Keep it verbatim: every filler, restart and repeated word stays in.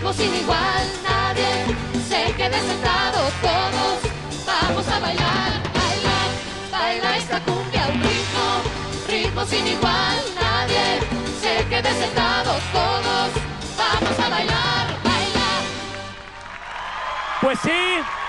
ritmo sin igual, nadie se quede sentado, todos vamos a bailar, bailar, baila esta cumbia, un ritmo, ritmo sin igual, nadie se quede sentado, todos vamos a bailar, bailar. Pues sí.